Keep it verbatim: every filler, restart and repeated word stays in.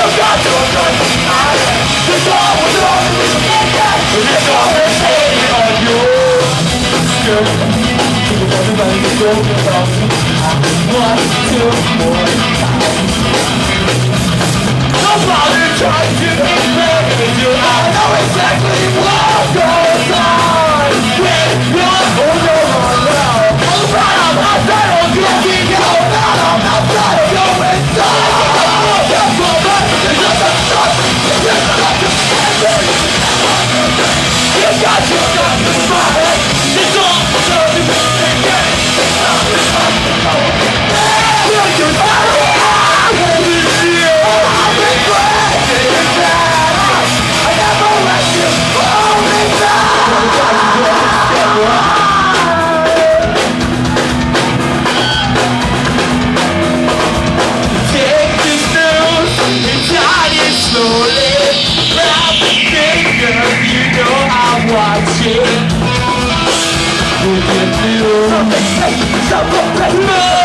got to understand it. It's all with all the weakness. It's all the shame on you. Scared. Because everybody's talking about me. I want to more time. Nobody tries to make me do. I know exactly what goes on when you're on your own now. I'm right on my side of you. You go out on my side of your inside. You got your gun to my head. It's all so you can get it. You're your battle. I've been breaking down. I never let you hold me down. Take this news and tie it slowly. Grab the finger, you know I'm watching. Would you do something? Something.